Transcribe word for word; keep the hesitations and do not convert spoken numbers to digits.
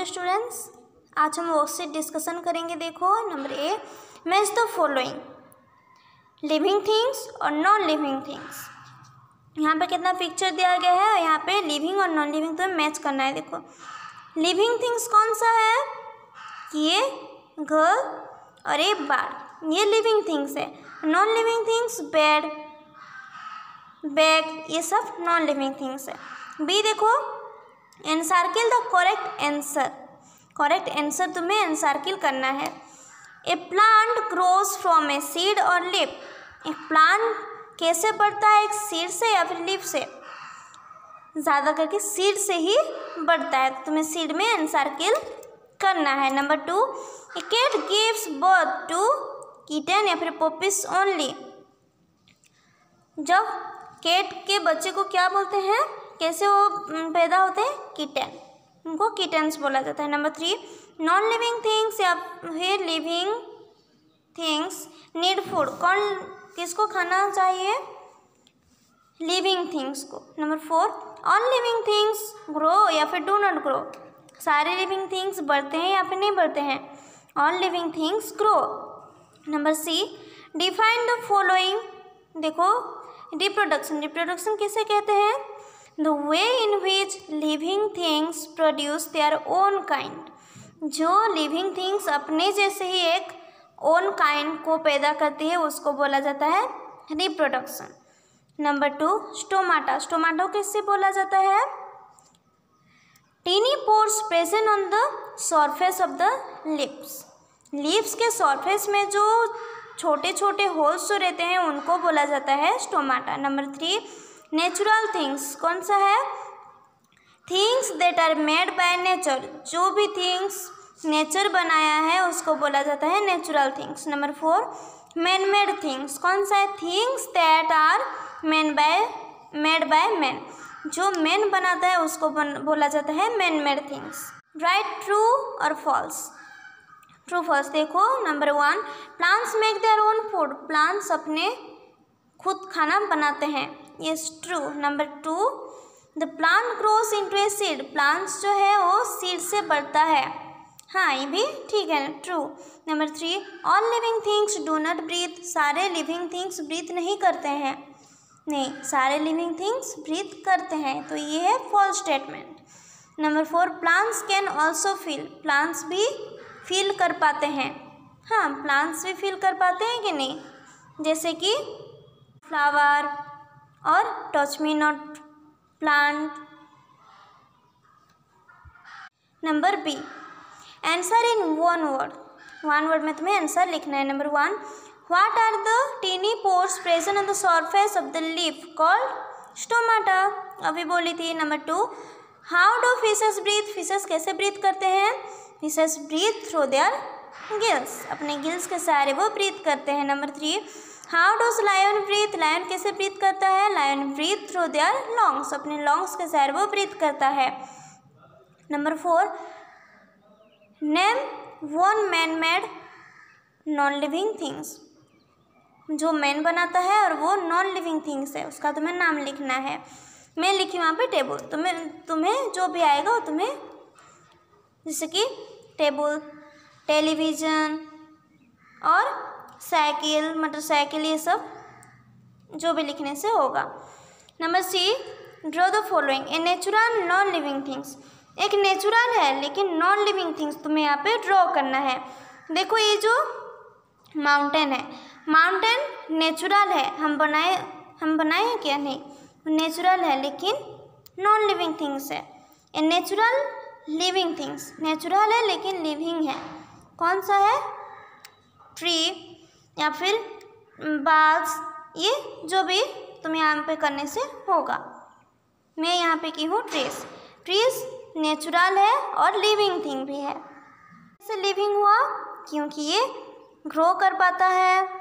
Students, आज हम worksheet discussion करेंगे। देखो number A, match the following living things और नॉन लिविंग थिंग्स। यहाँ पे कितना पिक्चर दिया गया है, यहाँ पे लिविंग और नॉन लिविंग तो मैच करना है। देखो लिविंग थिंग्स कौन सा है, ये घर और ये बार, ये लिविंग थिंग्स है। Non living things bed, bag, ये सब नॉन लिविंग थिंग्स है। बी देखो, encircle the correct answer, correct answer तुम्हें एनसार्किल करना है। A plant grows from a seed और लीफ, एक प्लांट कैसे बढ़ता है, एक सीड से या फिर लीफ से? ज़्यादा करके सीड से ही बढ़ता है, तुम्हें सीड में एनसार्किल करना है। Number two, a cat gives birth to kitten या फिर पपीज ओनली। जब कैट के बच्चे को क्या बोलते हैं, कैसे वो पैदा होते हैं, किटन, उनको किटन्स बोला जाता है। Number three, non living things या फिर लिविंग थिंग्स नीड फूड, कौन किसको खाना चाहिए, लिविंग थिंग्स को। Number four, all living things grow या फिर डू नॉट ग्रो, सारे लिविंग थिंग्स बढ़ते हैं या फिर नहीं बढ़ते हैं, all living things grow. Number C, define the following, देखो रिप्रोडक्शन, रिप्रोडक्शन किसे कहते हैं, the way in which living things produce their own kind, जो लिविंग थिंग्स अपने जैसे ही एक ओन काइंड को पैदा करती है उसको बोला जाता है reproduction. Number two, stomata, stomata किससे बोला जाता है, tiny pores present on the surface of the lips, lips के सरफेस में जो छोटे छोटे होल्स जो रहते हैं उनको बोला जाता है stomata. Number three, natural things, कौन सा है, things that are made by nature, जो भी थिंग्स नेचर बनाया है उसको बोला जाता है natural things. Number four, man made things, कौन सा है, things that are made by made by man, जो मैन बनाता है उसको बोला जाता है man made things. Right true और फॉल्स, ट्रू फॉल्स। देखो number one, plants make their own food, plants अपने खुद खाना बनाते हैं, ये true. Number two, the plant grows into a seed, plants जो है वो सीड से बढ़ता है, हाँ ये भी ठीक है, true. Number three, all living things do not breathe, सारे लिविंग थिंग्स ब्रीथ नहीं करते हैं, नहीं सारे लिविंग थिंग्स ब्रीथ करते हैं, तो ये है false statement. Number four, plants can also feel, plants भी फील कर पाते हैं, हाँ प्लांट्स भी फील कर पाते हैं कि नहीं, जैसे कि फ्लावर और touch me not plant. Number B, answer in one word, one word में तुम्हें आंसर लिखना है। Number one, what are the tiny pores present on the surface of the leaf called stomata, अभी बोली थी। Number two, how do fishes breathe, fishes कैसे breathe करते हैं, fishes breathe through their gills, अपने गिल्स के सहारे वो ब्रीथ करते हैं। Number three, how does lion breathe, lion कैसे ब्रीथ करता है, lion breathe through their lungs, अपने लॉन्ग्स के सहारे वो ब्रीथ करता है। Number four, name one man made non living things, जो मैन बनाता है और वो नॉन लिविंग थिंग्स है, उसका तुम्हें नाम लिखना है। मैं लिखी वहाँ पे टेबल, तुम्हें तुम्हें जो भी आएगा वो तुम्हें, जैसे कि टेबल, टेलीविज़न और साइकिल, मोटरसाइकिल, ये सब जो भी लिखने से होगा। Number C, draw the following, a natural non living things, एक नेचुरल है लेकिन नॉन लिविंग थिंग्स तुम्हें यहाँ पे ड्रॉ करना है। देखो ये जो माउंटेन है, माउंटेन नेचुरल है, हम बनाए हम बनाए हैं क्या, नहीं, नेचुरल है लेकिन नॉन लिविंग थिंग्स है। A natural living things, natural है लेकिन लिविंग है, कौन सा है, ट्री या फिर बाग्स, ये जो भी तुम यहाँ पे करने से होगा। मैं यहाँ पे की हूँ ट्रीज, ट्रीज नेचुरल है और लिविंग थिंग भी है। कैसे लिविंग हुआ, क्योंकि ये ग्रो कर पाता है,